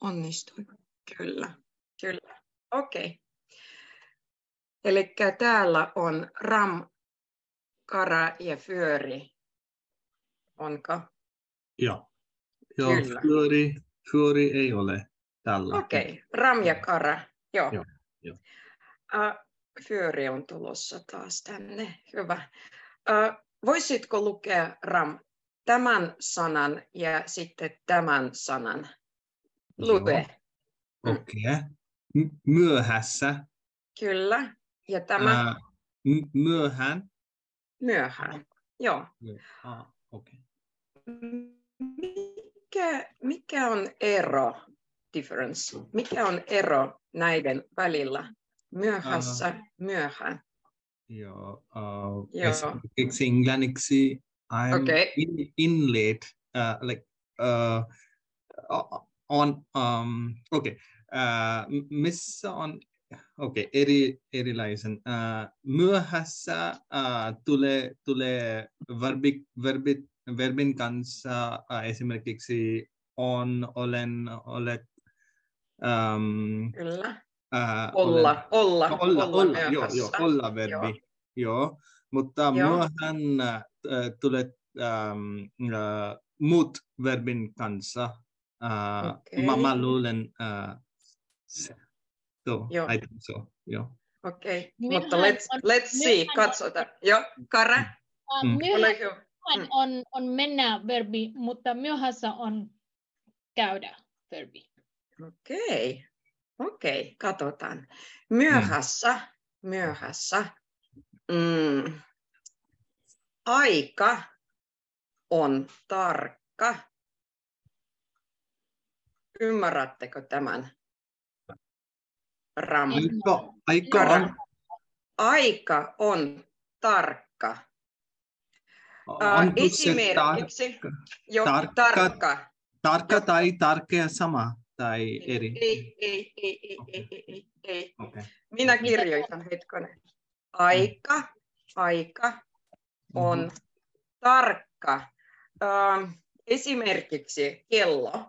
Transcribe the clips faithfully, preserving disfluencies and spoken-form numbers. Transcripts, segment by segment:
onnistui. Kyllä, kyllä. Okei. Okay. Eli täällä on ram, kara ja fyöri. Onko? Joo. Joo, fyöri, fyöri ei ole tällä. Okei, okay. Ram ja kara. Joo. Joo, joo. Uh, fyöri on tulossa taas tänne. Hyvä. Uh, voisitko lukea ram tämän sanan ja sitten tämän sanan? Lue. Okei. Okay. Myöhässä. Kyllä. Ja tämä? Uh, myöhään. Myöhään. Joo. Ah, okei. Okay. Mikä, mikä on ero, difference? Mikä on ero näiden välillä? Myöhässä, uh, myöhään. Joo. Uh, esimerkiksi englanniksi I'm okay. in, in late. Uh, like uh, on um, okay. Uh, missä on okay, eri erilaisen uh, myöhässä uh, tulee tulee verbi verbi verbin kanssa uh, esimerkiksi on, olen, olet um, kyllä uh, olla, olen, olla olla olla olla joo joo olla verbi joo, joo. Mutta joo. Myöhään uh, tulee um, uh, muut verbin kanssa uh, okay. mä, mä luulen uh, so, I think so. Joo. Okei, okay. Mutta let's, let's see, katsotaan. Joo, Kara? Uh, myöhään on, on mennä verbi, mutta myöhässä on käydä verbi. Okei, okay. okei, okay. Katsotaan. Myöhässä, mm. myöhässä. Mm. Aika on tarkka. Ymmärrättekö tämän? Ram. Aika, aika, on... aika on tarkka. On uh, esimerkiksi tarkka, jo, tarkka, tarkka. Tarkka tai tarkea sama tai eri? Ei, ei, ei, ei, okay. ei, ei, ei. Okay. Minä kirjoitan hetkonen. Aika, mm. aika on mm-hmm. tarkka. Uh, esimerkiksi kello.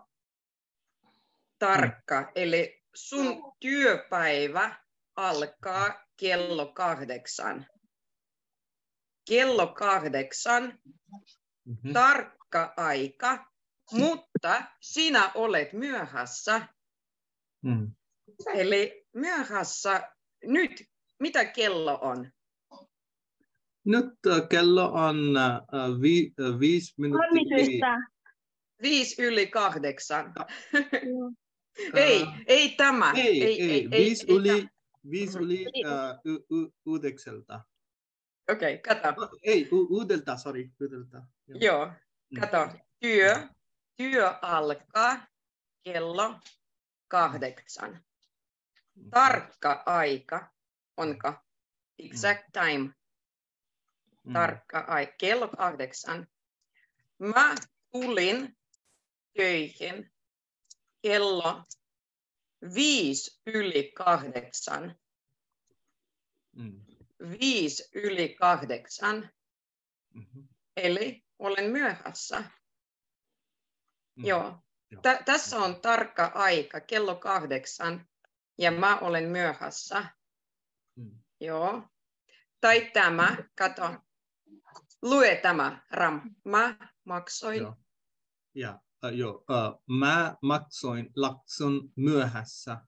Tarkka, mm. eli sun työpäivä alkaa kello kahdeksan. Kello kahdeksan, mm-hmm. tarkka aika, mutta sinä olet myöhässä. Mm. Eli myöhässä, nyt, mitä kello on? Nyt uh, kello on uh, vi, uh, viisi minuuttia. Viisi yli kahdeksan. Ei, uh, ei tämä. Ei, ei, ei, ei viisi ei, yli, ei viisi yli uh, yhdeksältä. Okei, okay, kato. Oh, ei, u- uudelta, sorry. Uudelta. Joo, Joo kato. Työ, työ alkaa kello kahdeksan. Tarkka aika, onko? Exact time. Tarkka aika, kello kahdeksan. Mä tulin töihin kello viisi yli kahdeksan. Mm. Viisi yli kahdeksan. Mm-hmm. Eli olen myöhässä. Mm. Joo. Tä, tässä on tarkka aika, kello kahdeksan, ja mä olen myöhässä. Mm. Joo. Tai tämä, kato. Lue tämä, Ram. Mä maksoin. Joo. Ja, uh, joo. Uh, mä maksoin laksun myöhässä.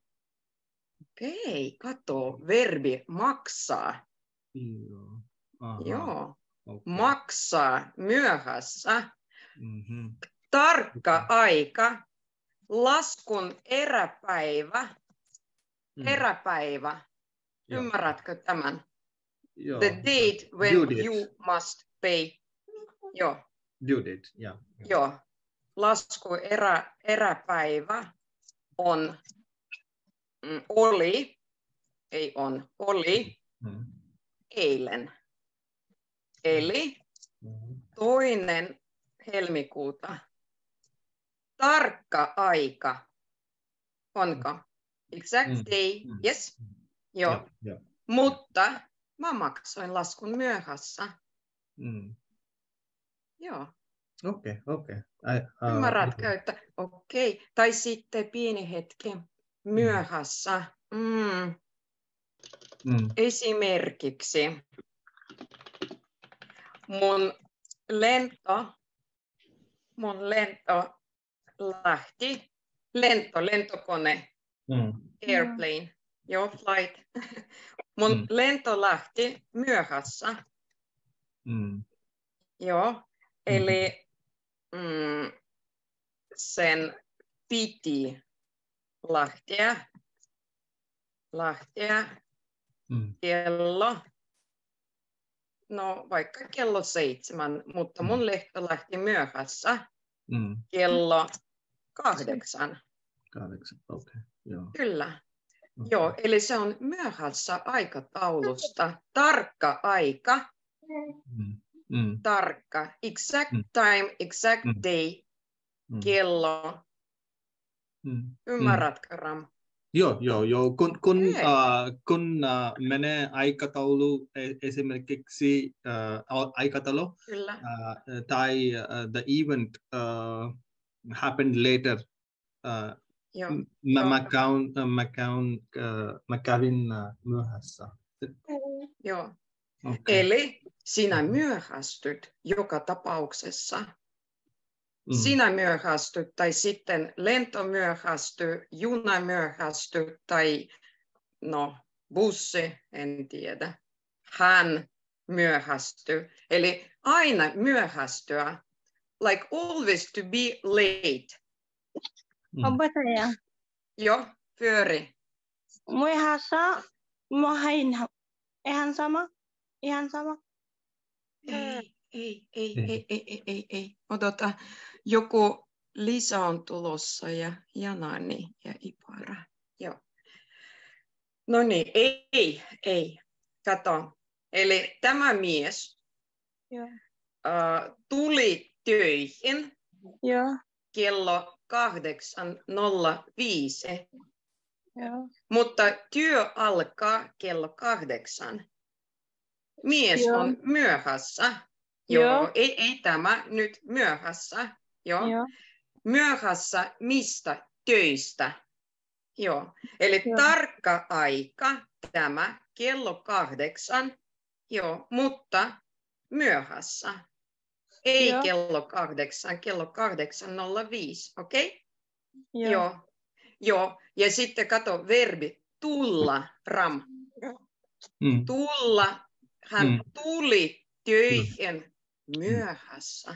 Okei, kato. Verbi maksaa. Joo. Aha. Joo. Okay. Maksaa myöhässä. Mm-hmm. Tarkka aika. Laskun eräpäivä. Mm. Eräpäivä. Joo. Ymmärrätkö tämän? Joo. The date when you must pay. Joo. Due date, yeah. Joo. Lasku erä, eräpäivä on, mm, oli, ei on, oli mm. eilen. Eli toinen helmikuuta. Tarkka aika. Onko? Exact day, mm. yes. Joo. Yeah, yeah. Mutta mä maksoin laskun myöhässä. Mm. Joo. Okei, okay, okei. Okay. Uh, Ymmärrätkö, että okei. Okay. Tai sitten pieni hetki myöhässä. Mm. Mm. Esimerkiksi mun lento, mun lento lähti, lento, lentokone, mm. airplane, joo, flight. Mun mm. lento lähti myöhässä. Mm. Joo, eli mm, sen piti lähteä, lähteä mm. kello, no vaikka kello seitsemän, mutta mun lento lähti myöhässä mm. kello kahdeksan. Kahdeksan, okei. Okay. Joo. Kyllä. Okay. Joo, eli se on myöhässä aikataulusta. Tarkka aika. Mm. Mm. Tarkka. Exact mm. time, exact mm. day. Mm. Kello. Mm. Ymmärrätkö, Ram? Joo, joo, joo. Kun, kun, uh, kun uh, menee aikataulu, esimerkiksi uh, aikataulu, Kyllä. Uh, tai uh, the event uh, happened later, uh, joo, mä, joo. mä, käyn, mä, käyn, uh, mä kävin uh, myöhässä. Joo. Okay. Eli sinä myöhästyt joka tapauksessa. Mm. Sinä myöhästyt, tai sitten lento myöhästyy, juna myöhästyy, tai no, bussi, en tiedä. Hän myöhästyy. Eli aina myöhästyä. Like always to be late. Mm. Opettaja. Joo, pyöri. Myöhässä, myöhäin, ihan sama, ihan sama. Ei, ei, ei, ei, ei, ei, ei, ei. Odota, joku Lisa on tulossa ja Janani ja Ipara. Joo. No niin, ei, ei, ei. Kato. Eli tämä mies uh, tuli töihin Joo. kello kahdeksan nolla viisi. Mutta työ alkaa kello kahdeksan. Mies Joo. on myöhässä. Joo. Joo. Ei, ei tämä nyt myöhässä. Joo. Joo. Myöhässä mistä töistä? Joo. Eli Joo. tarkka aika tämä kello kahdeksan. Joo, mutta myöhässä. Ei Joo. kello kahdeksan, kello kahdeksan nolla viisi, okei? Okay? Joo. Joo. Joo. Ja sitten kato verbi tulla, Ram. Mm. Tulla. Hän mm. tuli töihin mm. myöhässä.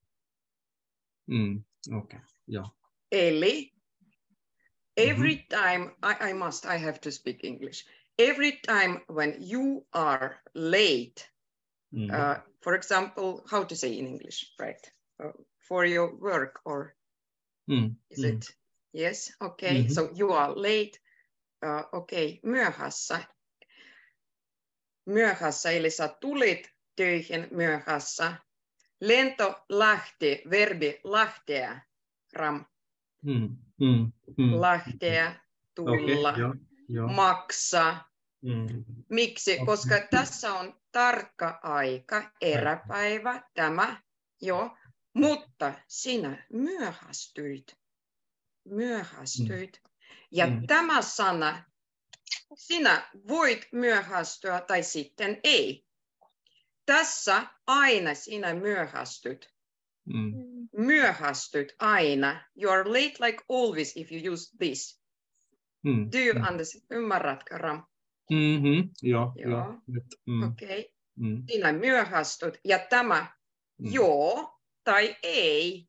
Mm. Okei, okay. Joo. Eli every time, I, I must, I have to speak English. Every time when you are late, mm. uh, for example, how to say in English, right? Uh, for your work or mm. is mm. it? Yes, okay. Mm-hmm. So you are late. Uh, okay, myöhässä. Myöhässä, eli sä tulit töihin myöhässä. Lento lähti, verbi lähteä, Ram. Mm. Mm. Mm. Lähteä, tulla, okay, jo, jo. maksaa. Mm. Miksi? Okay. Koska tässä on tarkka aika, eräpäivä, tämä, jo, mutta sinä myöhästyit. Myöhästyit. Mm. Ja mm. tämä sana, sinä voit myöhästyä tai sitten ei. Tässä aina sinä myöhästyt. Mm. Myöhästyt aina. You are late like always if you use this. Mm. Do you understand? Ymmärrätkö, Ram? Mm-hmm. Joo. Joo. Jo. Mm. Okei. Okay. Mm. Sinä myöhästyt. Ja tämä mm. joo tai ei.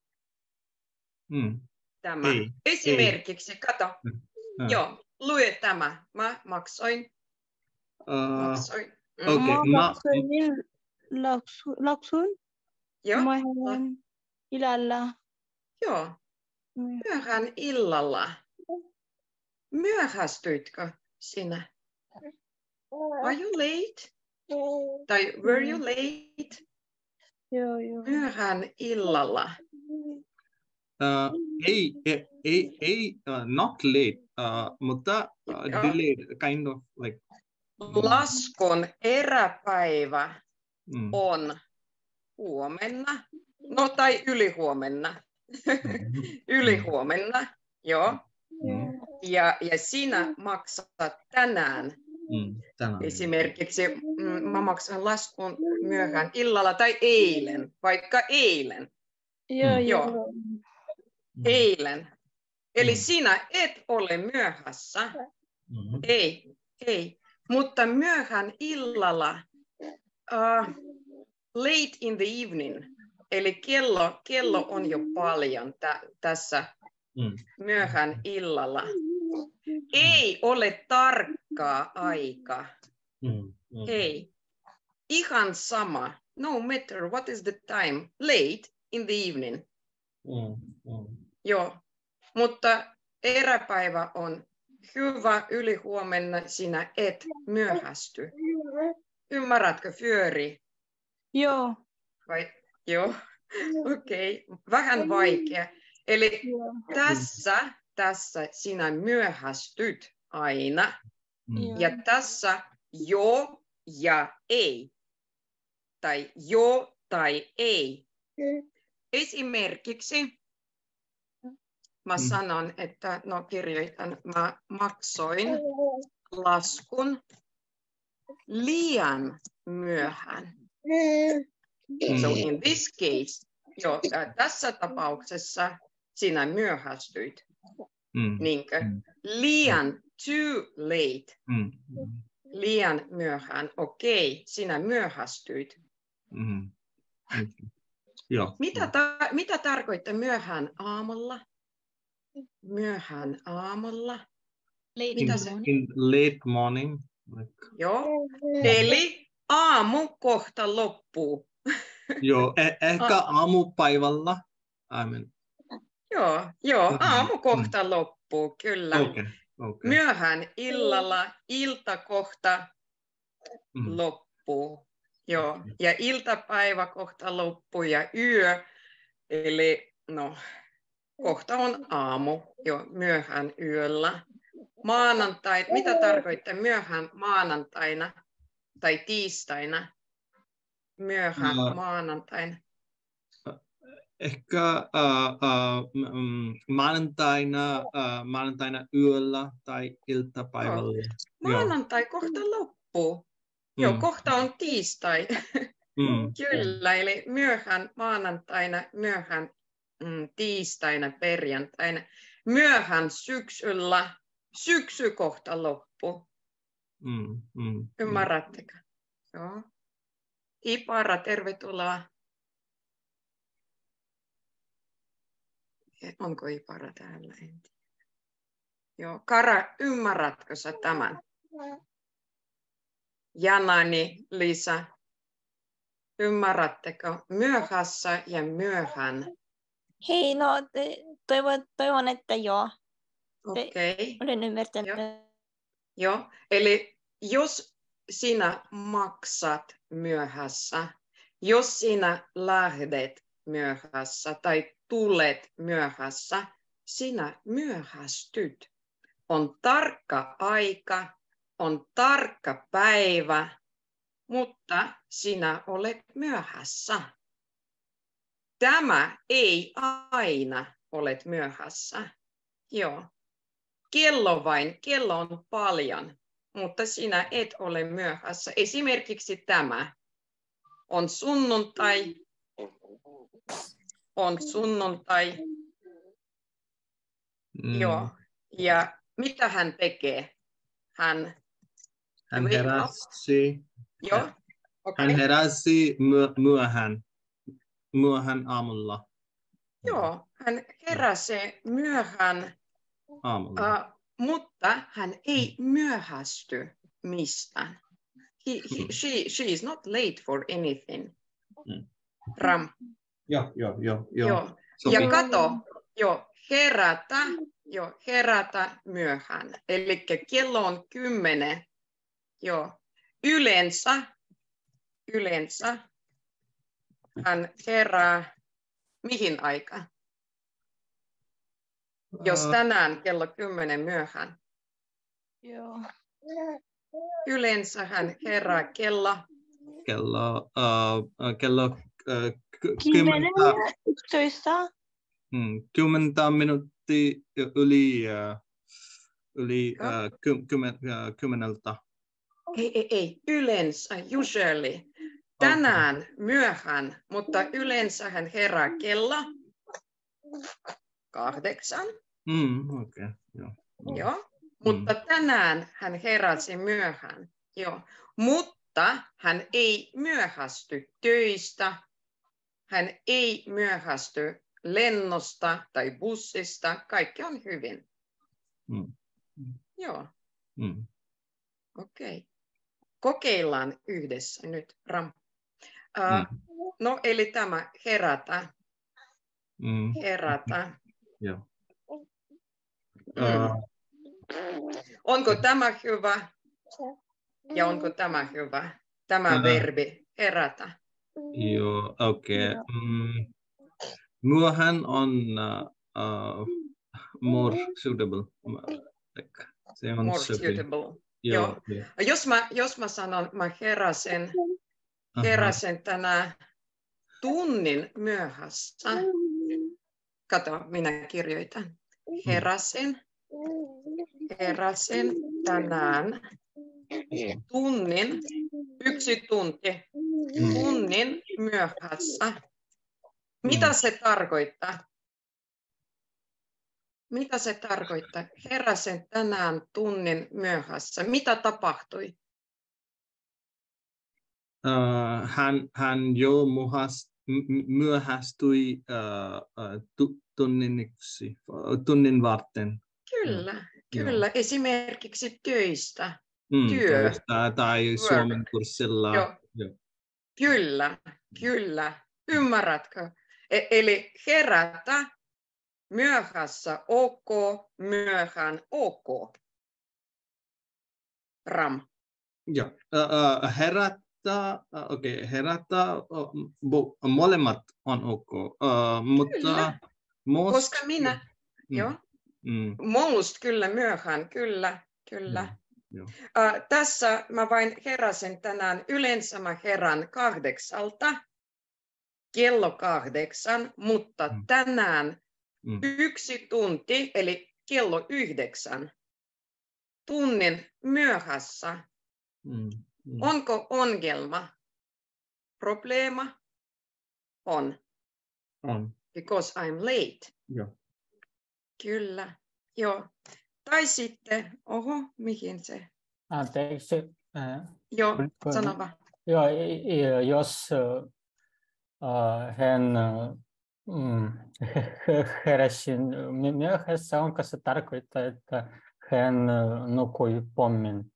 Mm. Tämä. Ei. Esimerkiksi, ei. kato. Mm. Joo, lue tämä. Mä maksoin. Uh, maksoin. Mm. Okay. Mä maksoin laksun. Joo. Mä lähden illalla. Joo. Myöhään illalla. Myöhästyitkö sinä? Are you late? Tai were you late? Joo, joo. Myöhään illalla. Uh, ei, ei, ei, uh, not late, uh, mutta uh, delayed, kind of like. Laskun eräpäivä mm. on huomenna. No tai ylihuomenna. Ylihuomenna, joo. Mm. Ja, ja sinä maksat tänään. Mm. Tänään. Esimerkiksi mm, mä maksan laskun myöhään illalla tai eilen, vaikka eilen. Joo, Mm. Joo, joo. eilen. Eli Mm. sinä et ole myöhässä. Mm. Ei, ei. Mutta myöhään illalla, uh, late in the evening, eli kello, kello on jo paljon tä, tässä Mm. myöhään illalla. Ei ole tarkkaa aikaa. Mm. Mm. Ei. Ihan sama. No matter what is the time. Late in the evening. Mm. Mm. Joo. Mutta eräpäivä on hyvä, ylihuomenna sinä et myöhästy. Ymmärrätkö, Fyöri? Joo. Vai? Joo. Okei. Okay. Vähän vaikea. Eli Joo. tässä, tässä sinä myöhästyt aina. Mm. Ja tässä jo ja ei. Tai jo tai ei. Esimerkiksi mä Mm. sanon, että no kirjoitan, mä maksoin laskun liian myöhään. So in this case, jo, tässä tapauksessa sinä myöhästyit. Mm. Niinkö? Mm. Liian too late. Mm. Liian myöhään. Okei, sinä myöhästyit. Mm. Mm. Joo. Mitä, ta- mitä tarkoittaa myöhään aamulla? Myöhään aamulla. Late Mitä in se- the morning. In late morning. Like, Joo. Eli aamu kohta loppuu. joo, eh- ehkä aamupäivällä. I mean, Joo, joo, Mm. aamu kohta loppuu, kyllä. okay, okay. Myöhään illalla ilta kohta Mm. loppuu. Joo, ja iltapäivä kohta loppuu ja yö, eli no, kohta on aamu jo myöhään yöllä. Maanantai, mitä tarkoittaa myöhään maanantaina tai tiistaina? Myöhään Ää. maanantaina. Ehkä uh, uh, mm, maanantaina, uh, maanantaina yöllä tai iltapäivällä. Joo. Maanantai kohta loppuu. Joo, Mm. kohta on tiistai. Mm. Kyllä, eli myöhään maanantaina, myöhään mm, tiistaina, perjantaina, myöhään syksyllä, syksy kohta loppuu. Mm. Mm. Ymmärrättekö? Joo. Ipara, tervetuloa. Onko Ipara täällä? En tiedä. Joo, Kara, ymmärrätkö sä tämän? Janani, Lisa, ymmärrättekö myöhässä ja myöhään? Hei, no te, toivon, toivon, että joo. Okei, okay. Olen ymmärtänyt. Joo. Joo, eli jos sinä maksat myöhässä, jos sinä lähdet myöhässä tai tulet myöhässä, sinä myöhästyt. On tarkka aika, on tarkka päivä, mutta sinä olet myöhässä. Tämä ei aina olet myöhässä. Joo. Kello vain, kello on paljon, mutta sinä et ole myöhässä. Esimerkiksi tämä on sunnuntai, on sunnuntai, Mm. joo. Ja mitä hän tekee? Hän, Hän wake up. heräsi, Joo, okei. hän heräsi myö, myöhään, myöhään aamulla. Joo, hän heräsee myöhään, Aamulla. uh, mutta hän ei myöhästy mistään. He, he, she, she is not late for anything. Mm. Ram. Joo, joo, joo. joo. Joo. Sopii. Ja kato, jo, herätä, jo, herätä myöhään. Eli kello on kymmenen. Jo. Yleensä, yleensä hän herää mihin aikaan? Jos tänään kello kymmenen myöhään. Joo. Yleensä hän herää kello Kello, uh, kello uh, Kymmenen ja yksitoista. Hmm, kymmentä minuuttia yli, uh, yli uh, ky, kymmen, uh, kymmeneltä. Ei, ei, ei. Yleensä, usually. Tänään okay. Myöhään, mutta yleensä hän herää kello kahdeksan. Mm, okay. Joo. Joo. Mm. Mutta tänään hän heräsi myöhään. Joo. Mutta hän ei myöhästy töistä. Hän ei myöhästy lennosta tai bussista. Kaikki on hyvin. Mm. Joo. Mm. Okei. Okay. Kokeillaan yhdessä nyt, Ram. Uh, Mm. No, eli tämä herätä. Mm. Herätä. Joo. Mm. Uh. Onko tämä hyvä? Ja onko tämä hyvä? Tämä uh. verbi, herätä. Joo, okei. Okay. Mm. Myöhään on uh, more suitable. Se on more sopi. suitable. Joo, Joo. joo. Jos, mä, jos mä sanon, mä heräsin, heräsin tänään tunnin myöhässä. Kato, minä kirjoitan. Heräsin, heräsin tänään tunnin, yksi tunti, tunnin myöhässä. Mitä se tarkoittaa? Mitä se tarkoittaa? Heräsin tänään tunnin myöhässä. Mitä tapahtui? Uh, hän, hän jo myöhäs, myöhästyi uh, uh, tunniksi, uh, tunnin varten. Kyllä, no. kyllä. Joo. Esimerkiksi töistä. Mm, Työ. Töistä tai work. Suomen kurssilla. Joo. Joo. Kyllä, kyllä. Ymmärrätkö? E- eli herätä, myöhässä ok, myöhään ok. Ram. Joo. Uh, uh, herätä. Okei, okay, herätä, molemmat on ok, uh, mutta most... Koska minä, mm. joo, mm. most kyllä myöhään, kyllä, kyllä. Mm. Uh, tässä mä vain heräsin tänään, yleensä mä herään kahdeksalta, kello kahdeksan, mutta mm. tänään mm. yksi tunti, eli kello yhdeksän, tunnin myöhässä. Mm. Mm. Onko ongelma? Probleema? On. On. Because I'm late. Joo. Kyllä. Joo. Tai sitten, oho, mihin se? Anteeksi. Äh, Joo, sano vaan. Joo, jos äh, hän mm, heräsin myöhässä, onko se tarkoittaa, että hän nukkui pommin?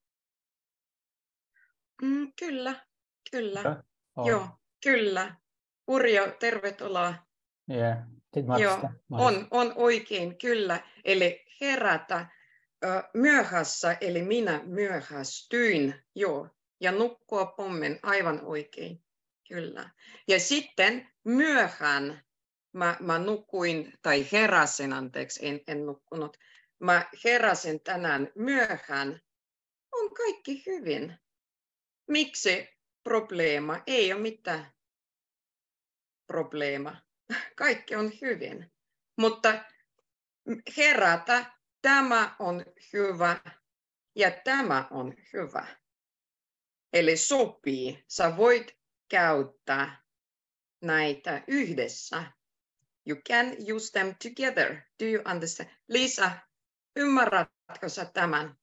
Mm, kyllä, kyllä. Oh. Joo, kyllä. Urjo, tervetuloa. Yeah. Joo, on, on oikein, kyllä. Eli herätä ö, myöhässä, eli minä myöhästyin, joo. Ja nukkua pommin, aivan oikein, kyllä. Ja sitten myöhään mä, mä nukuin, tai heräsin, anteeksi, en, en nukkunut. Mä heräsin tänään myöhään. On kaikki hyvin. Miksi probleema? Ei ole mitään probleema. Kaikki on hyvin. Mutta herätä, tämä on hyvä ja tämä on hyvä. Eli sopii. Sä voit käyttää näitä yhdessä. You can use them together. Do you understand? Lisa, ymmärrätkö sä tämän?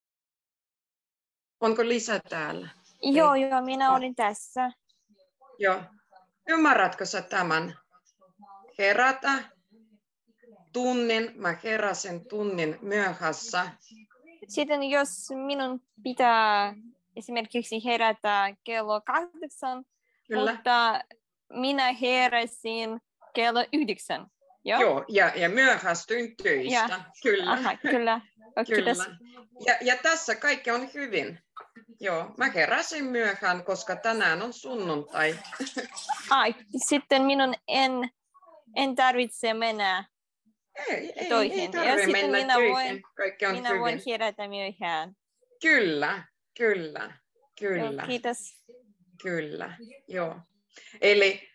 Onko Lisa täällä? Joo, Ei. joo, minä olin tässä. Joo. Ymmärrätkö sä tämän? Herätä tunnin, mä heräsin tunnin myöhässä. Sitten jos minun pitää esimerkiksi herätä kello kahdeksan, Kyllä. mutta minä heräsin kello yhdeksän. Joo, Joo ja, ja myöhästyin töistä. Ja. Kyllä. Aha, kyllä. Kyllä. Ja, ja tässä kaikki on hyvin. Joo, mä heräsin myöhään, koska tänään on sunnuntai. Ai, sitten minun en, en tarvitse mennä ei, ei, toihin. Ei tarvitse ja mennä minä töihin. Voin, kaikki on minä hyvin. voin herätä myöhään. Kyllä, kyllä, kyllä. Joo, kiitos. Kyllä, joo. Eli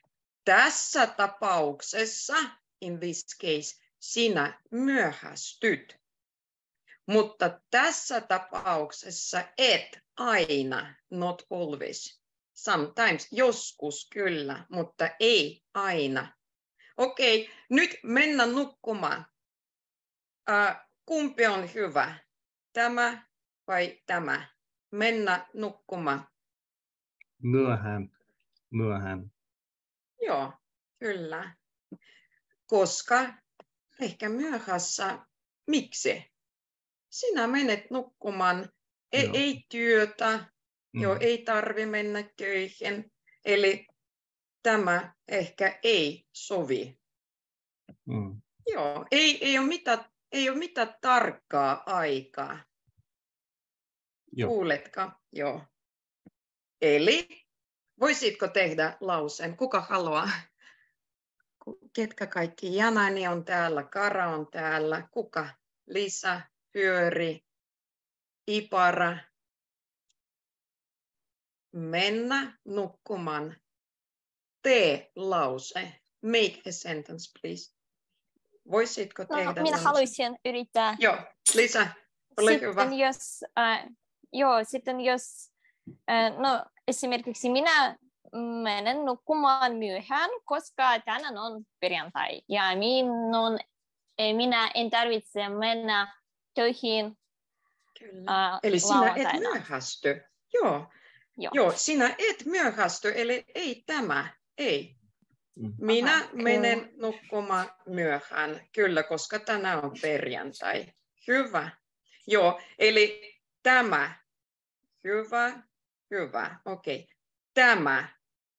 tässä tapauksessa, in this case, sinä myöhästyt. Mutta tässä tapauksessa et aina, not always. Sometimes, joskus kyllä, mutta ei aina. Okei, nyt mennä nukkumaan. Uh, kumpi on hyvä? Tämä vai tämä? Mennä nukkumaan. Myöhään. Myöhään. Joo, kyllä. Koska ehkä myöhässä, miksi? Sinä menet nukkumaan, ei, ei työtä, mm. joo, ei tarvi mennä töihin. Eli tämä ehkä ei sovi. Mm. Joo, ei, ei, ole mitään, ei ole mitään tarkkaa aikaa. Joo. Kuuletko? Joo. Eli voisitko tehdä lauseen? Kuka haluaa? Ketkä kaikki? Janani on täällä, Kara on täällä. Kuka? Lisa, Hyöri, Ipara. Mennä nukkumaan. Tee lause. Make a sentence, please. Voisitko tehdä no, minä lause? haluaisin yrittää. Joo, Lisa, ole sitten hyvä. Jos, äh, joo, sitten jos, äh, no esimerkiksi minä menen nukkumaan myöhään, koska tänään on perjantai ja minun, minä en tarvitse mennä töihin. Kyllä. Äh, eli sinä et myöhästy. Joo. Joo. Joo, sinä et myöhästy, eli ei tämä, ei. Minä Aha, menen kyllä. nukkumaan myöhään, kyllä, koska tänään on perjantai. Hyvä. Joo, eli tämä. Hyvä, hyvä, okei. Okay. Tämä.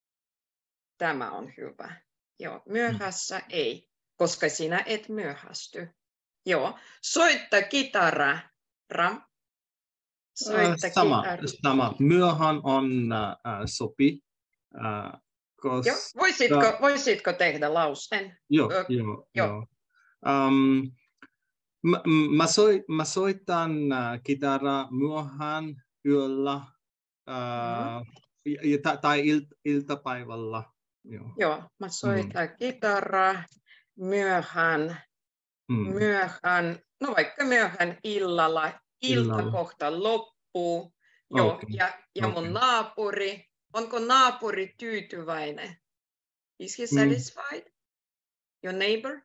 Tämä on hyvä. Joo, myöhässä ei, koska sinä et myöhästy. Joo, soitta kitara, Ram. Soitta sama, kitara. Sama. Myöhään on äh, sopi. Äh, koska... Joo, voisitko, voisitko tehdä lauseen? Joo, Ö, joo, joo. joo. Um, mä, mä, soit, mä soitan äh, kitaraa myöhään yöllä äh, mm. tai il, iltapäivällä. Joo. Joo, mä soitan mm. kitaraa myöhään, mm. myöhään, no vaikka myöhään illalla, ilta illalla. Kohta loppuu, joo, okay. ja, ja mun okay. naapuri, onko naapuri tyytyväinen? Is he satisfied? Mm. Your neighbor?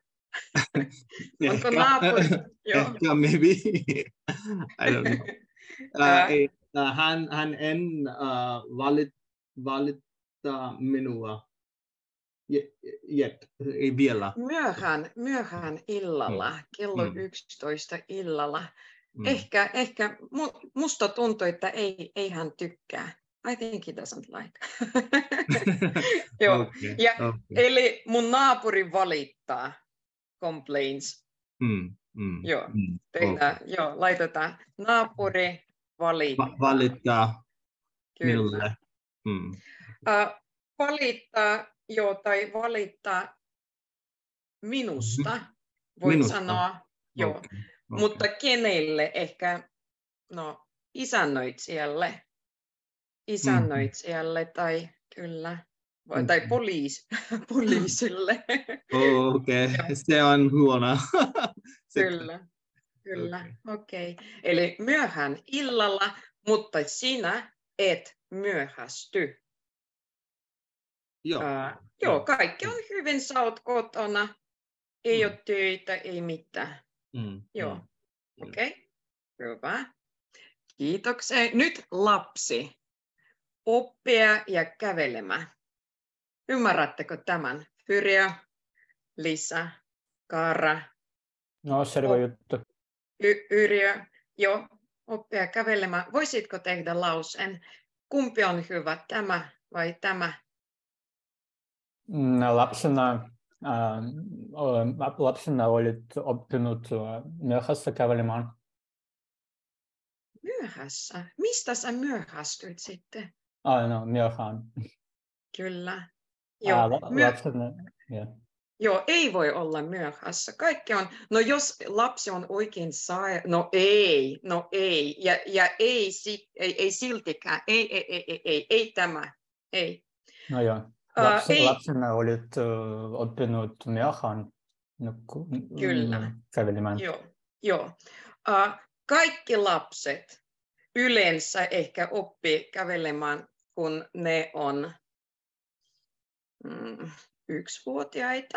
Onko naapuri? Joo. Ehkä, maybe. I don't know. Uh, uh, hän, hän en uh, valit, valittaa minua. Yet, ei vielä. Myöhään, myöhään illalla, mm. kello mm. yksitoista illalla. Mm. Ehkä, ehkä musta tuntuu, että ei, ei hän tykkää. I think he doesn't like. Joo. Okay, ja, okay. Eli mun naapuri valittaa, complains. Mm, mm, joo, mm, tehdään, okay. joo, laitetaan naapuri valittaa. Va- valittaa minulle. Mm. Uh, valittaa, joo, tai valittaa minusta, voit minusta. Sanoa. Joo. Okay, okay. Mutta kenelle ehkä, no, isännöitsijälle. Isännöitsijälle tai kyllä, vai, tai poliis, poliisille. Okei, okay. Se on huono. Kyllä, kyllä, okei. Okay. Okay. Eli myöhään illalla, mutta sinä et myöhästy. Joo. Uh, joo, kaikki on hyvin, sä oot kotona, ei mm. ole töitä, ei mitään. Mm. Joo, mm. okei, okay. Hyvä. Kiitoksia. Nyt lapsi. Oppia ja kävelemään. Ymmärrättekö tämän? Yrjö, Lisa, Kara. No, selvä juttu. Y- Yrjö, joo, oppia kävelemään. Voisitko tehdä lauseen? Kumpi on hyvä, tämä vai tämä? Lapsena, äh, lapsena olit oppinut myöhässä kävelemään. Myöhässä? Mistä sä myöhästyit sitten? Ah, no, myöhään. Kyllä. Joo, ah, myö- lapsena, yeah. Joo, ei voi olla myöhässä. Kaikki on, no jos lapsi on oikein saira, no ei, no ei, ja, ja ei, ei, ei siltikään, ei, ei, ei, ei, ei, ei tämä, ei. No joo. Laps, ei, lapsena olit uh, oppinut myöhään nukku, Kyllä. mm, kävelemään. joo, joo. Uh, kaikki lapset yleensä ehkä oppii kävelemään, kun ne on mm, yksivuotiaita,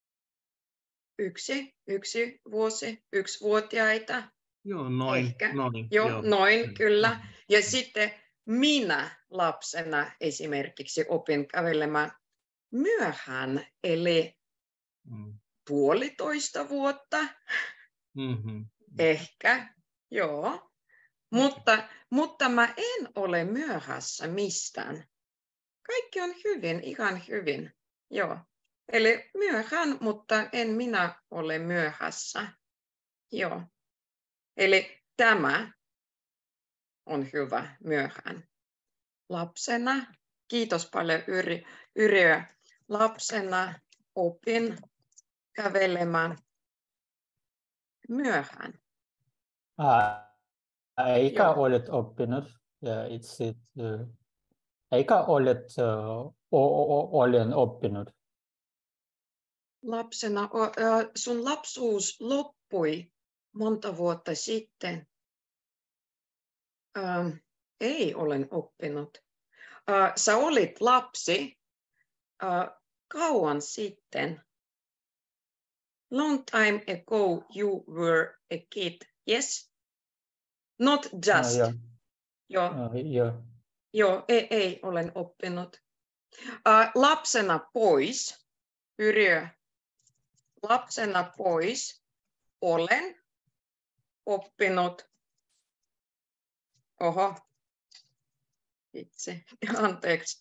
yksi, yksi vuosi, yksivuotiaita. Joo, noin. Ehkä. noin Joo, joo. noin, kyllä. Ja sitten minä lapsena esimerkiksi opin kävelemään myöhään, eli Mm. puolitoista vuotta, Mm-hmm. ehkä, joo. Mutta, mutta mä en ole myöhässä mistään. Kaikki on hyvin, ihan hyvin, joo. Eli myöhään, mutta en minä ole myöhässä, joo. Eli tämä on hyvä myöhään. Lapsena, kiitos paljon Yri, Yrjö, lapsena opin kävelemään myöhään. Ää, eikä Joo. olet oppinut ja itse, uh, eikä olet uh, o, o, olen oppinut. Lapsena, o, ö, sun lapsuus loppui monta vuotta sitten. Ö, ei olen oppinut. Ö, sä olit lapsi ö, kauan sitten. Long time ago you were a kid. Yes? Not just. Ah, Joo, uh, joo. joo ei, ei olen oppinut. Ö, lapsena pois, Yrjö, lapsena pois olen oppinut. Oho, itse, anteeksi.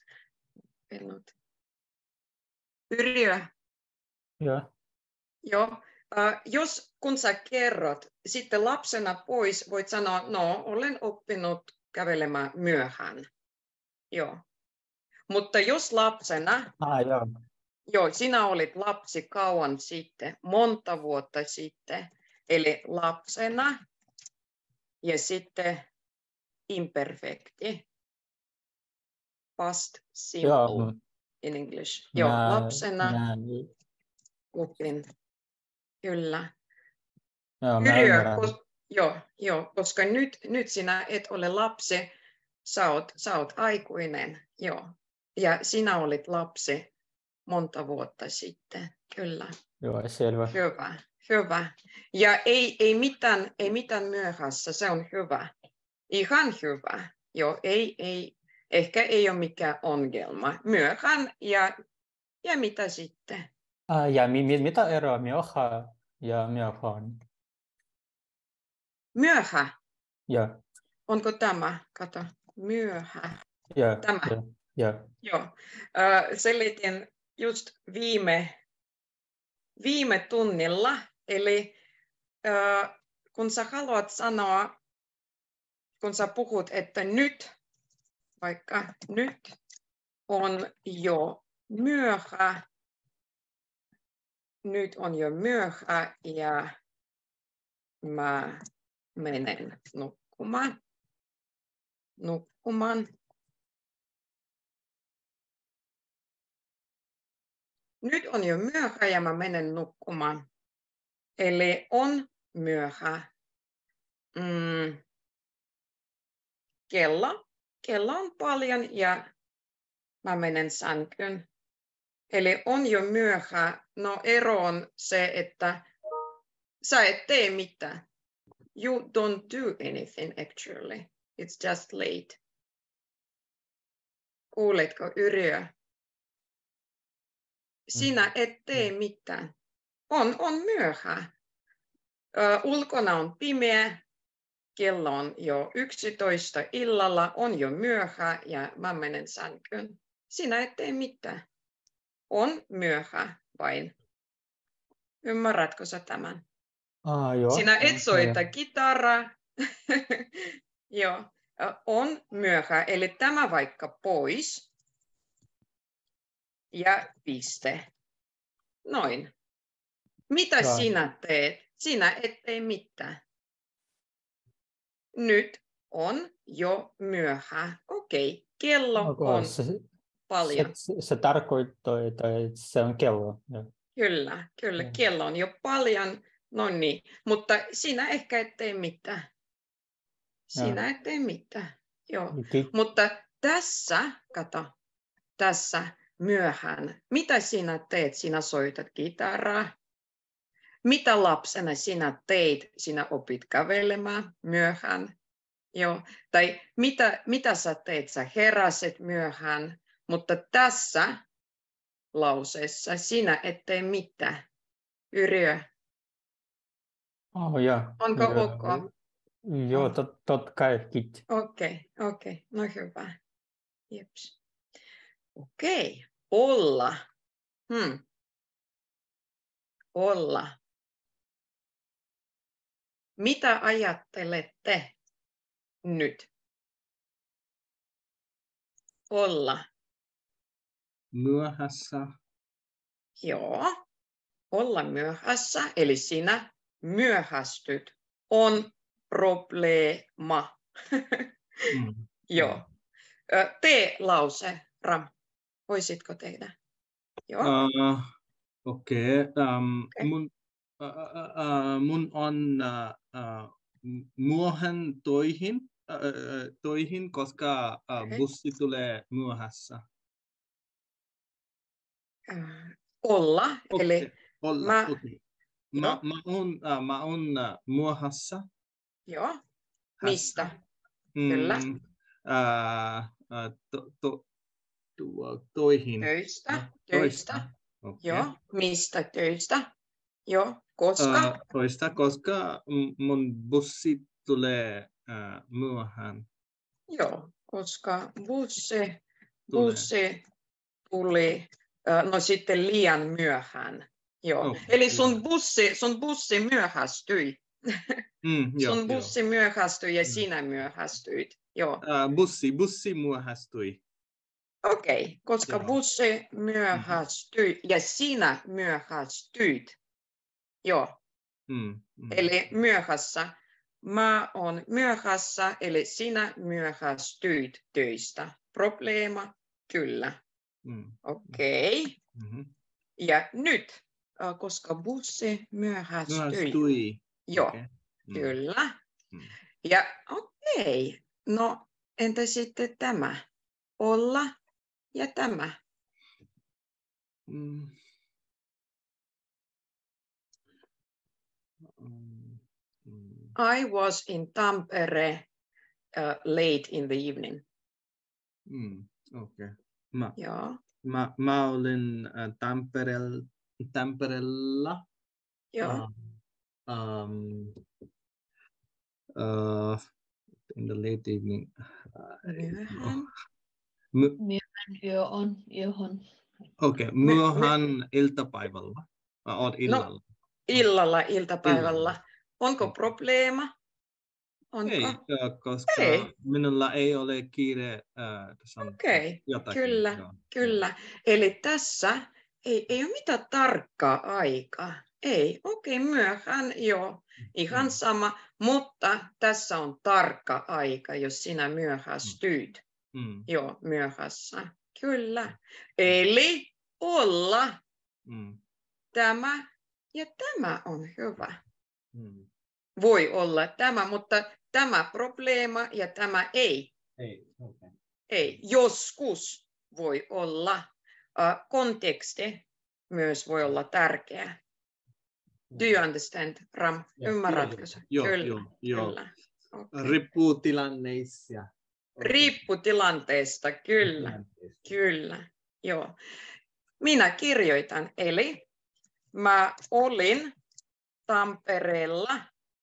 Yrjö, Joo. joo. Äh, jos kun sä kerrot, sitten lapsena pois voit sanoa, no olen oppinut kävelemään myöhään. Joo. Mutta jos lapsena, Ah, joo. joo, sinä olit lapsi kauan sitten, monta vuotta sitten, eli lapsena ja sitten imperfekti, past simple Joo, in English. Joo, mä, lapsena mä, opin, kyllä. joo, mä Yrjö, ymmärrän. kos, joo, joo, koska nyt, nyt sinä et ole lapsi, sä oot, sä oot aikuinen, joo. Ja sinä olit lapsi monta vuotta sitten, kyllä. Joo, selvä. Hyvä, hyvä. Ja ei, ei, mitään, ei mitään myöhässä, se on hyvä. Ihan hyvä. Joo, ei, ei, ehkä ei ole mikään ongelma. Myöhään ja, ja mitä sitten? Ah, ja mi, mi, mitä eroa myöhä ja myöhään? Myöhä. Ja, Onko tämä? Kato, myöhä. ja, Tämä. ja, ja. Joo. Äh, selitin just viime, viime tunnilla. Eli äh, kun sä haluat sanoa, kun sä puhut, että nyt, vaikka nyt on jo myöhä, nyt on jo myöhä ja mä menen nukkumaan. Nukkumaan. Nyt on jo myöhä ja mä menen nukkumaan. Eli on myöhä. Mm. Kello. Kello on paljon ja mä menen sänkyyn. Eli on jo myöhä. No ero on se, että sä et tee mitään. You don't do anything actually. It's just late. Kuuletko, Yrjö? Sinä et tee mitään. On, on myöhä. Ö, ulkona on pimeä. Kello on jo yksitoista illalla. On jo myöhä ja mä menen sänkyyn. Sinä et tee mitään. On myöhä vain. Ymmärrätkö sä tämän? Ah, joo. Sinä et soita Ja, kitaraa. Joo. On myöhä, eli tämä vaikka pois. Ja piste. Noin. Mitä Joo. sinä teet? Sinä et tee mitään. Nyt on jo myöhä. Okei, kello okay, on. se, paljon. Se, se tarkoittaa, että se on kello. Ja. Kyllä, kyllä. Ja. Kello on jo paljon. No niin, mutta sinä ehkä et tee mitään. Sinä Ja. et tee mitään. Joo. Ki- Mutta tässä, kato, tässä myöhään, mitä sinä teet? Sinä soitat kitaraa. Mitä lapsena sinä teit? Sinä opit kävelemään myöhään. Joo. Tai mitä, mitä sä teet? Sä heräsit myöhään, mutta tässä lauseessa sinä et tee mitään. Yrjö. Oh, ja. Onko ja. ok? Joo, tot, totta kai. Kiitos. Okei, okay, okei. Okay. No hyvä. Jeps. Okei. Okay. Olla. Hmm. Olla. Mitä ajattelette nyt? Olla. Myöhässä. Joo. Olla myöhässä, eli sinä myöhästyt, on probleema. Mm. Joo. Tee lause, Ram. Voisitko tehdä? Joo. Uh, Okei. Okay. Um, Okay. mun, uh, uh, mun on uh, uh, myöhään toihin, uh, toihin, koska uh, Okay. bussi tulee myöhässä. Uh, olla, Okay. eli Olla. mä, Okay. Mä, mä on, uh, mä on uh, myöhässä. Joo. Mistä? Mm, Kyllä. Uh, uh, to, to, to, toihin. Töistä. No, Töistä. Okay. Joo. Mistä töistä? Joo. Koska? Uh, toista, koska mun bussi tulee uh, myöhään. Joo. Koska bussi, bussi tuli, uh, no sitten liian myöhään. Joo. Okay. Eli sun bussi, sun bussi myöhästyi. Mm, jo, sun bussi jo. myöhästyi ja Mm. sinä myöhästyit. Joo. Uh, bussi, bussi myöhästyi. Okei, okay, koska Joo. bussi myöhästyi mm-hmm. ja sinä myöhästyit. Joo. Mm, mm. Eli myöhässä. Mä oon myöhässä, eli sinä myöhästyit töistä. Probleema? Kyllä. Mm. Okei. Okay. Mm-hmm. Ja nyt, koska bussi myöhästyi. Myöhästyi. Joo, Okay. Mm. kyllä. Mm. Ja okei, okay. No entä sitten tämä? Olla ja tämä. Mm. Mm. Mm. I was in Tampere uh, late in the evening. Mm. Okay. Mä, Joo. mä, mä olin uh, Tamperel, Tamperella. Joo. Uh, um, uh, in the late evening. Uh, Myöhään. My- Myöhään yö on, johon. Okei, okay. myöhään my- iltapäivällä. Uh, oot illalla. No, illalla, iltapäivällä. Illalla. Onko probleema? Onko? Ei, koska ei. Minulla ei ole kiire äh, Okei, okay. kyllä, joo. kyllä. Eli tässä ei, ei ole mitään tarkkaa aikaa. Ei, okei, okay, myöhään, joo, ihan mm. sama, mutta tässä on tarkka aika, jos sinä myöhästyit. Mm. Joo, myöhässä, kyllä. Eli olla mm. tämä ja tämä on hyvä. Mm. Voi olla tämä, mutta tämä probleema ja tämä ei. Ei, okay. Ei. Joskus voi olla. Uh, konteksti myös voi olla tärkeä. Do you understand, Ram? Yes, Ymmärrätkö sä? Joo, kyllä, joo, joo. kyllä. Okay. Riippuu tilanteista. Okay. Riippuu tilanteesta, kyllä. Tilanteesta. Kyllä, joo. Minä kirjoitan, eli mä olin Tampereella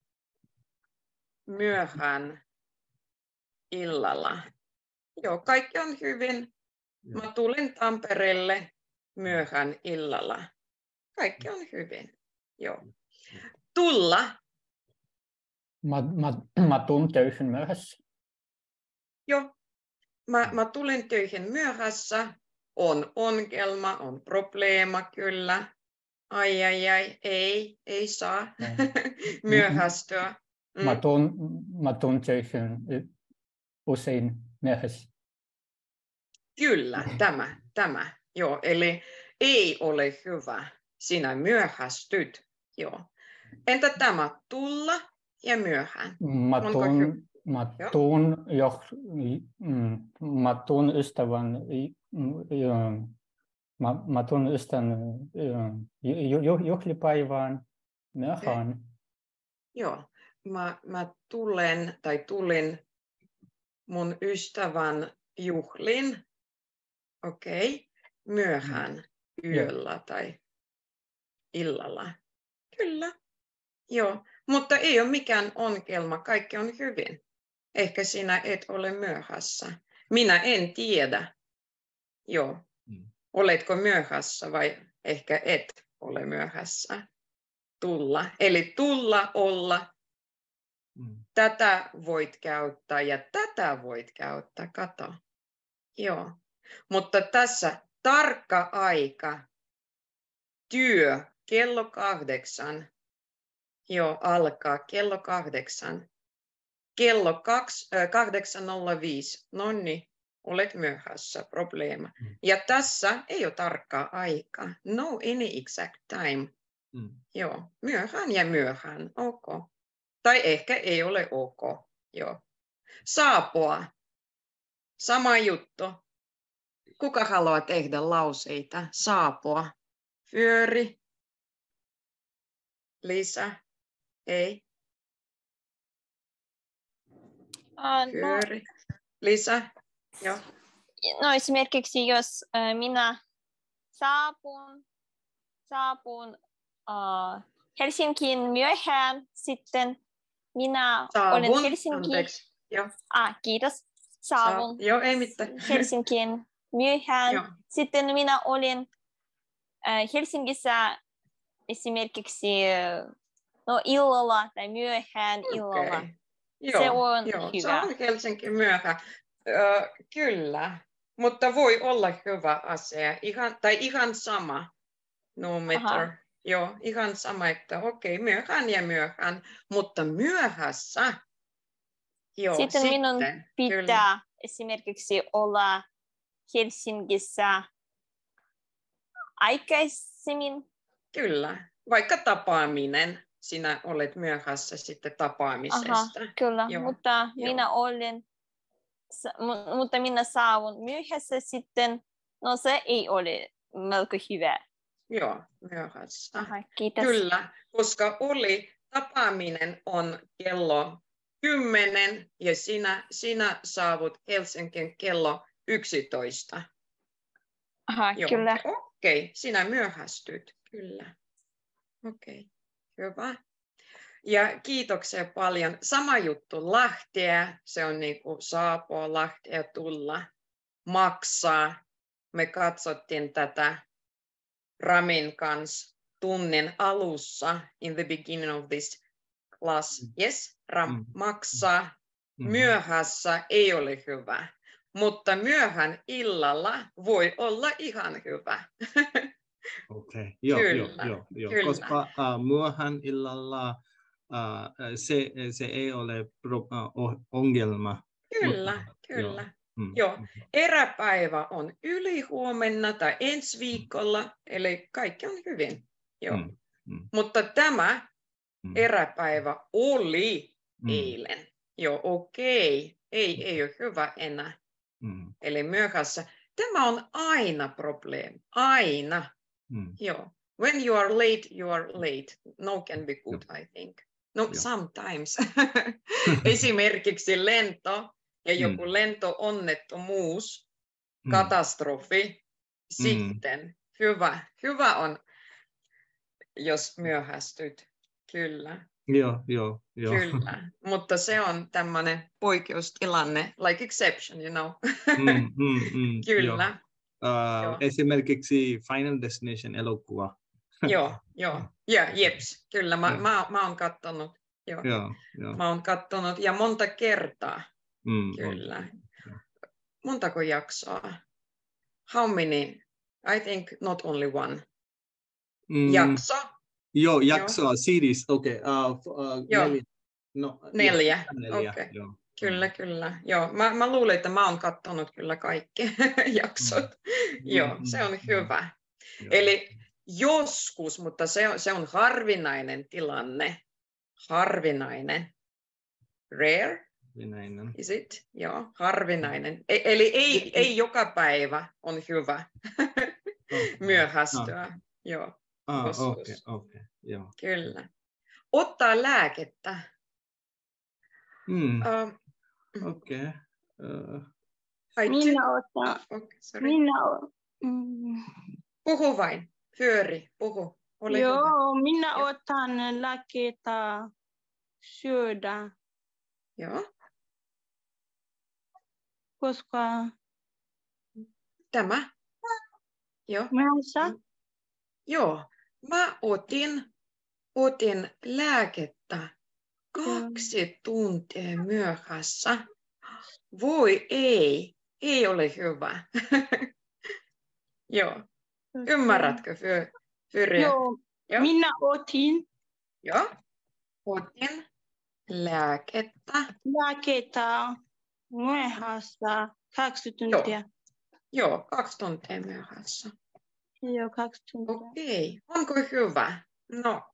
myöhään illalla. Joo, kaikki on hyvin. Mä tulin Tampereelle myöhään illalla. Kaikki on hyvin. Joo. Tulla. Mä, mä, mä tulen töihin myöhässä. Joo. Mä, mä tulin töihin myöhässä. On ongelma, on probleema, kyllä. Ai, ai, ai, ei, ei saa myöhästyä. Mm. Mä tulen, mä tulen töihin usein myöhässä. Kyllä, tämä, tämä. Joo, eli ei ole hyvä. Sinä myöhästyt. Joo. Entä tämä tulla ja myöhään? Mä Onko tuun, hyvä? mä Joo. tuun, jo, mm, mä tuun ystävän, mm, mä, mä tuun ystävän ju, ju, juhlipäivään myöhään. Okay. Joo, mä, mä tulen tai tulin mun ystävän juhlin, okei, okay. myöhään yöllä Joo. tai illalla. Kyllä, joo, mutta ei ole mikään ongelma, kaikki on hyvin. Ehkä sinä et ole myöhässä. Minä en tiedä. Joo, mm. Oletko myöhässä vai ehkä et ole myöhässä? Tulla, eli tulla, olla. Mm. Tätä voit käyttää ja tätä voit käyttää, kato. Joo, mutta tässä tarkka aika, työ, kello kahdeksan, joo, alkaa kello kahdeksan, kello kahdeksan nolla viisi, no niin, olet myöhässä, probleema. Mm. Ja tässä ei ole tarkkaa aikaa, no any exact time, mm. joo, myöhään ja myöhään, ok. Tai ehkä ei ole ok, joo. Saapua, sama juttu. Kuka haluaa tehdä lauseita? Saapua, vyöri, lisä, ei. Uh, vyöri, no, lisä, joo. No esimerkiksi jos äh, minä saapun, saapun äh, Helsinkiin myöhään, sitten minä Saavun, olen Helsinkiin. Ah, kiitos. Saavun Sa- joo, ei mitään. Helsinkiin myöhään. Joo. Sitten minä olin äh, Helsingissä esimerkiksi no, illalla tai myöhään okay. illalla. Joo, se on joo, hyvä. Se on Helsinki myöhään. Ö, kyllä, mutta voi olla hyvä asia. Ihan, tai ihan sama. No matter. Aha. Joo, ihan sama, että okei, okay, myöhään ja myöhään, mutta myöhässä. Joo, sitten, sitten minun pitää kyllä. esimerkiksi olla Helsingissä aikaisemmin. Kyllä, vaikka tapaaminen. Sinä olet myöhässä sitten tapaamisesta. Aha, kyllä, Joo. mutta Joo. minä olen, mutta minä saavun myöhässä sitten, no se ei ole melko hyvä. Joo, myöhässä. Aha, kiitos. Kyllä, koska oli tapaaminen on kello kymmenen ja sinä, sinä saavut Helsinkiin kello yksitoista. Aha, Joo. kyllä. Okei, okay. Sinä myöhästyt, kyllä. Okei, okay. Hyvä. Ja kiitoksia paljon. Sama juttu, lähteä, se on niin kuin saapua, lähteä, tulla, maksaa. Me katsottiin tätä Ramin kanssa tunnin alussa, in the beginning of this class. Yes, Ram mm. maksaa. Mm. Myöhässä ei ole hyvä, mutta myöhään illalla voi olla ihan hyvä. Okei, okay. joo, joo, joo, joo. Koska uh, myöhään illalla uh, se, se ei ole pro, uh, ongelma. Kyllä, mutta, kyllä. Joo. Mm. Joo. Eräpäivä on ylihuomenna tai ensi viikolla, eli kaikki on hyvin. Joo. Mm. Mm. Mutta tämä mm. eräpäivä oli mm. eilen. Joo, okei. Okay. Ei, ei ole hyvä enää. Mm. Eli myöhässä. Tämä on aina probleemi. Aina. Mm. Joo. When you are late, you are late. No can be good, Joo. I think. No, Joo. sometimes. Esimerkiksi lento ja joku mm. lento-onnettomuus, mm. katastrofi. Sitten mm. hyvä. Hyvä on, jos myöhästyt. Kyllä. Joo, joo, joo. Kyllä. Mutta se on tämmöinen poikkeustilanne, like exception, you know. mm, mm, mm, Kyllä. Uh, joo. Esimerkiksi Final Destination-elokuva. joo, joo. Ja, jeps, kyllä. Mä, mä, mä oon katsonut. Joo. Joo, joo. Mä oon katsonut ja monta kertaa. Mm, kyllä. On. Montako jaksoa? How many? I think not only one. Mm, jakso? Joo, jaksoa, series, okei. Okay. Uh, uh, joo. Neljä. No, neljä. neljä. Okay. Joo, Kyllä, kyllä. Joo, mä, mä luulen, että mä oon katsonut kyllä kaikki jaksot. Mm. Joo, Mm, se on mm, hyvä. Joo. Eli joskus, mutta se on, se on harvinainen tilanne. Harvinainen. Rare? Harvinainen. Is it? Joo, harvinainen. E- eli ei, ei joka päivä on hyvä Okay. myöhästyä. No. Joo, Ah, joskus. okei, okei, joo. Kyllä. Ottaa lääkettä. Mm, Uh, okei. Uh, I Minä took- otan, okay, sorry. minä, o- mm, Puhu vain. Fyöri, puhu. Ole hyvä. joo, minä Joo. otan lääkkeitä syödä, Joo. koska Tämä. Joo. myöhässä, Joo. Mä otin, otin lääkettä kaksi tuntia myöhässä. Voi ei. Ei ole hyvä. Joo. Ymmärrätkö, Fy- Fyri? joo, Joo. minä otin Joo. Otin lääkettä. lääkkeitä myöhässä kaksi tuntia. Joo, kaksi tuntia myöhässä. Joo, kaksi tuntia. Okei. Onko hyvä? No,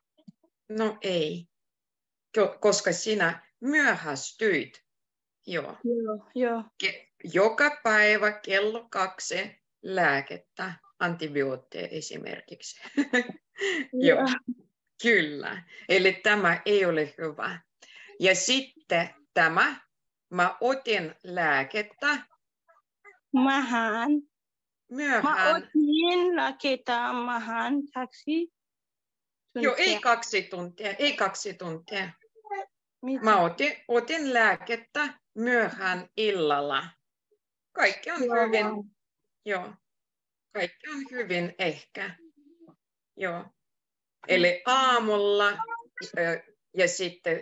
no ei. Ko- Koska sinä myöhästyit. Joo. Joo, joo, Ke- joka päivä kello kaksi lääkettä, antibiootteja esimerkiksi. Joo. joo. Kyllä. Eli tämä ei ole hyvä. Ja sitten tämä, mä otin lääkettä Mähän. Mä myöhään. otin lääkkeitä mähän kaksi tuntia. Joo, ei kaksi tuntia, ei kaksi tuntia. Mitä? Mä otin, otin lääkettä myöhään illalla. Kaikki on Joo. hyvin. Joo. Kaikki on hyvin ehkä. Joo. Eli aamulla ö, ja sitten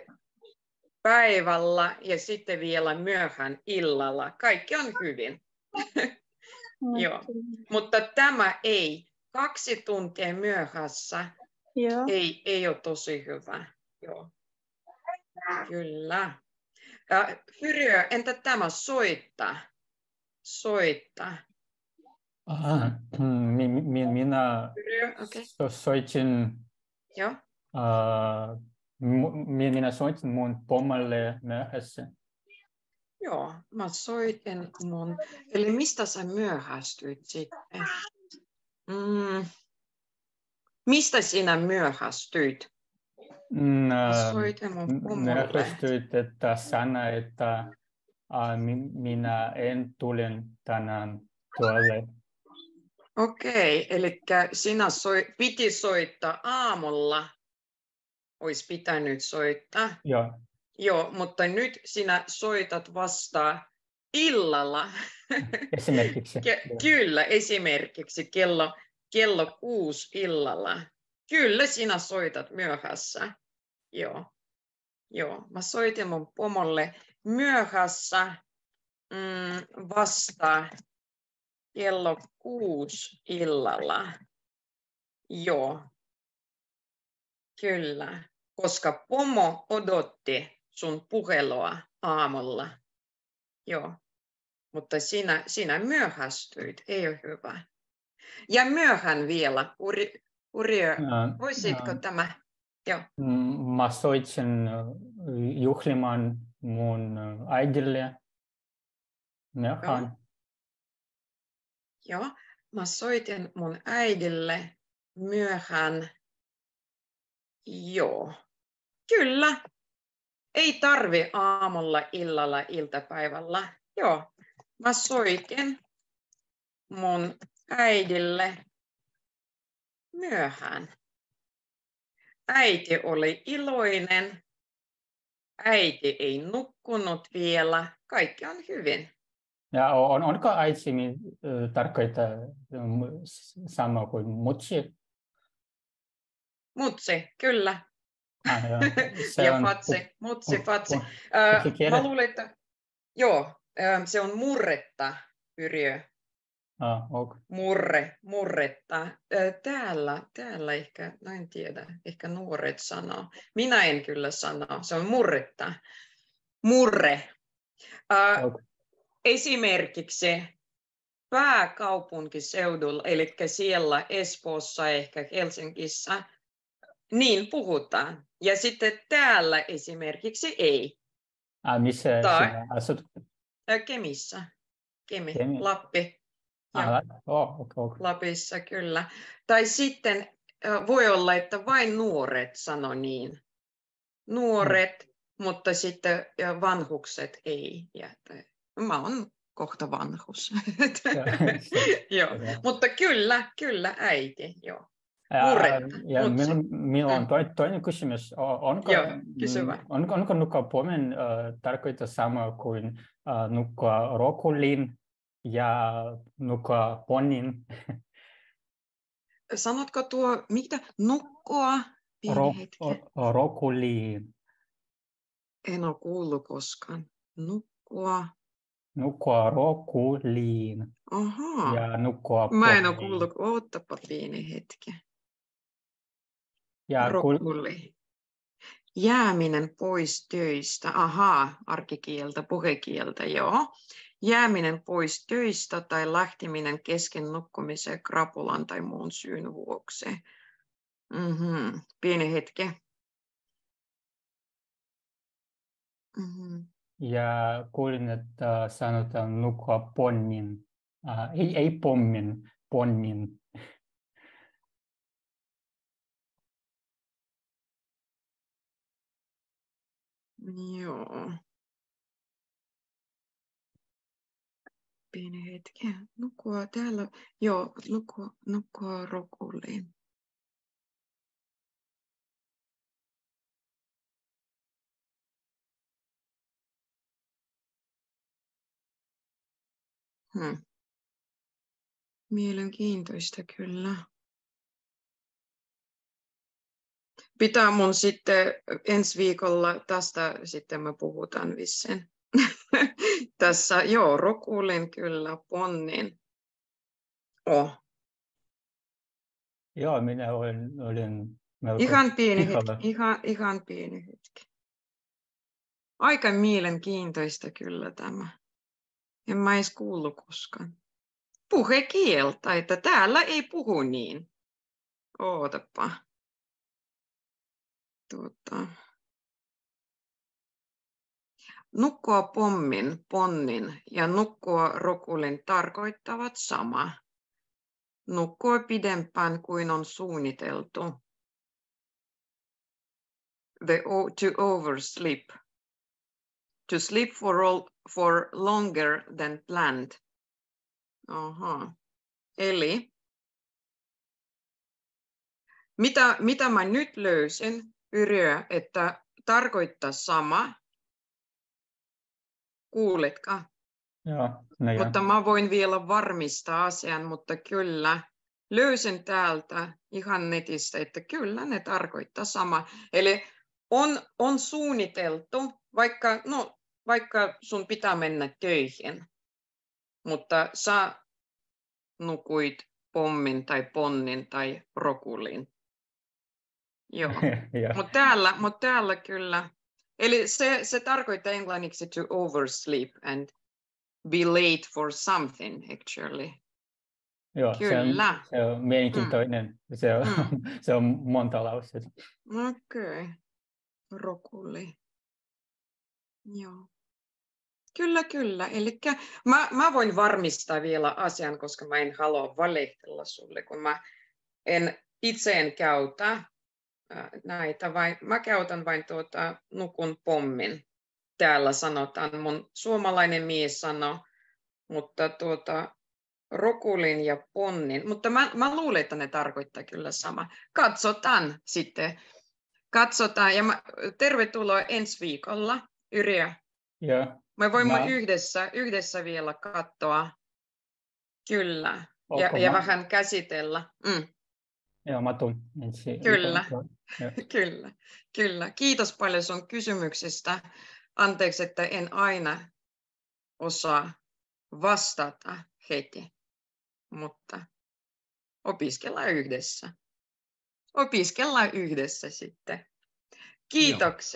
päivällä ja sitten vielä myöhään illalla. Kaikki on hyvin. Joo. Mutta tämä ei. Kaksi tuntia myöhässä Joo. ei, ei ole tosi hyvä. Joo. Kyllä. Ja, Fyriö, entä tämä soittaa? Soittaa. Ah, mi, mi, minä Fyriö, okei. so, soitin, Joo. uh, mi, minä soitin mun pomolle myöhässä. Joo, mä soitin mun... Eli mistä sä myöhästyit sitten? Mm. Mistä sinä myöhästyit? Mä soitin mun pomolle. Myöhästyit, että sana, että uh, mi, minä en tulin tänään tuolle. Okei, eli sinä soi, piti soittaa aamulla. Olisi pitänyt soittaa. Joo. Joo, mutta nyt sinä soitat vasta illalla. Esimerkiksi. Ke- kyllä, esimerkiksi kello, kello kuusi illalla. Kyllä sinä soitat myöhässä. Joo. Joo, mä soitin mun pomolle myöhässä mm, vasta kello kuusi illalla. Joo. Kyllä, koska pomo odotti sun puhelua aamulla. Joo, mutta sinä, sinä myöhästyit, ei ole hyvä. Ja myöhään vielä, Uri, Uriö, Uh, voisitko uh, tämä? Joo. Mä soitin juhlimaan mun äidille myöhään. Joo, mä soitin mun äidille myöhään. Joo, kyllä. Ei tarvi aamulla, illalla, iltapäivällä. Joo, mä soitin mun äidille myöhään. Äiti oli iloinen. Äiti ei nukkunut vielä. Kaikki on hyvin. Ja on, onko äiti uh, tarkoittaa uh, sama kuin mutsi? Mutsi, kyllä. Ah, se ja on fatsi, mutsi, pu- fatsi. pu- Äh, pukikieli? mä luulen, että joo, äh, se on murretta, Yrjö. Ah, okay. Murre, murretta. Äh, täällä, täällä ehkä, no en tiedä, ehkä nuoret sanoo. Minä en kyllä sano, se on murretta. murre. Uh, Okay. Esimerkiksi pääkaupunkiseudulla, eli siellä Espoossa, ehkä Helsingissä, niin puhutaan. Ja sitten täällä esimerkiksi ei. Ah, missä Tai sinä asut? Kemissä. Kemi, Kemi. Lappi. Ah, Joo, oh, okay, okay. Lapissa kyllä. Tai sitten voi olla, että vain nuoret sano niin. Nuoret, mm. mutta sitten vanhukset ei. Ja mä oon kohta vanhus. Joo. Mutta kyllä, kyllä äiti. Joo. Murretta. Ja Mut minulla, se, minulla on mm. toi, toinen kysymys. Onko, Joo, kysy vaan. onko, onko nukkua pommin uh, tarkoittaa sama kuin uh, nukkua rokuliin ja nukkua ponnin? Sanotko tuo, mitä? Nukkua? Pieni Ro, hetki. rokuliin. En ole kuullut koskaan. Nukkua. Nukkua rokuliin. Ahaa. Ja nukkua Mä en ole ponniin. kuullut. Ootapa pieni hetki. Ja Rokuli. Jääminen pois töistä. Ahaa, arkikieltä, puhekieltä, joo. Jääminen pois töistä tai lähteminen kesken nukkumiseen krapulan tai muun syyn vuoksi. Mm-hmm. Pieni hetki. Mm-hmm. Ja kuulin, että sanotaan nukkua ponnin. Uh, ei, ei pommin, ponnin. Joo. Pieni hetki. Nukkua täällä. Joo, nukkua, nukkua rokuliin. Hmm. Mielenkiintoista kyllä. Pitää mun sitten ensi viikolla tästä sitten me puhutaan vissiin. Tässä, joo, rokuulin kyllä, ponnin. Oh. Joo, minä olin, olin melko Ihan pieni pihalla. hetki, ihan, ihan pieni hetki. Aika mielenkiintoista kyllä tämä. En mä edes kuullut koskaan. Puhekieltä, että täällä ei puhu niin. Ootapa. Tuota. Nukkua pommin, ponnin ja nukkua rokulin tarkoittavat sama. Nukkua pidempään kuin on suunniteltu. The, to oversleep. To sleep for, all, for longer than planned. Aha. Eli mitä, mitä mä nyt löysin, Yrjö, että tarkoittaa sama. Kuuletko? Joo, no joo. Mutta mä voin vielä varmistaa asian, mutta kyllä löysin täältä ihan netistä, että kyllä ne tarkoittaa sama. Eli on, on suunniteltu, vaikka, no, vaikka sun pitää mennä töihin, mutta sä nukuit pommin tai ponnin tai rokulin. Joo, mutta täällä, mut täällä kyllä. Eli se, se tarkoittaa englanniksi to oversleep and be late for something, actually. Joo, kyllä. Se on, se on mielenkiintoinen. Mm. Se, on, mm. se on monta lausetta. Okei. Okay. Rokuli. Joo. Kyllä, kyllä. Eli mä, mä voin varmistaa vielä asian, koska mä en halua valehtella sulle, kun mä en itse en käytä näitä, vai mä käytän vain tuota nukun pommin. Täällä sanotaan, mun suomalainen mies sanoo, mutta tuota rokulin ja ponnin, mutta mä, mä luulen, että ne tarkoittaa kyllä sama. Katsotaan sitten. Katsotaan ja mä, tervetuloa ensi viikolla, Yrjö. Yeah. Me voimme mä... yhdessä, yhdessä vielä katsoa. Kyllä. Ja, ja vähän käsitellä. Mm. Joo, mä tuun ensi Kyllä. Kyllä. Kyllä. Kiitos paljon sun kysymyksistä. Anteeksi, että en aina osaa vastata heti, mutta opiskellaan yhdessä. Opiskellaan yhdessä sitten. Kiitoksia. Joo.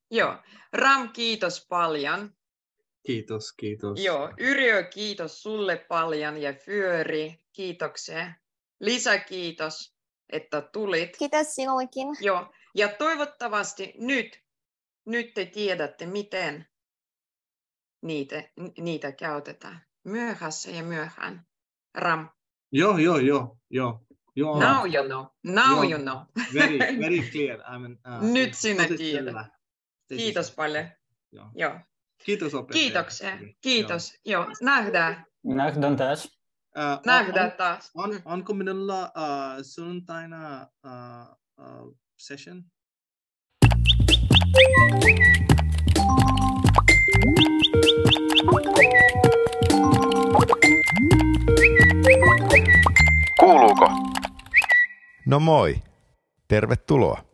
Joo. Ram, kiitos paljon. Kiitos, kiitos. Joo. Yrjö, kiitos sulle paljon ja Fyöri, kiitoksia. Lisa, kiitos, että tulit. Kiitos sinullekin. Joo. Ja toivottavasti nyt, nyt te tiedätte, miten niitä, niitä käytetään. Myöhässä ja myöhään. Ram. Joo, joo, joo, joo. joo. Now you know. Now Joo. you know. Very, very clear. I mean, uh, Nyt sinä tosi tiedät. selvä. Kiitos paljon. Joo. Joo. Kiitos opettaja. Kiitoksia. Kiitos. Joo. Nähdään. Nähdään taas. Uh, Nähdään taas. On, onko minulla uh, sunnuntaina uh, uh, session? Kuuluuko? No moi. Tervetuloa.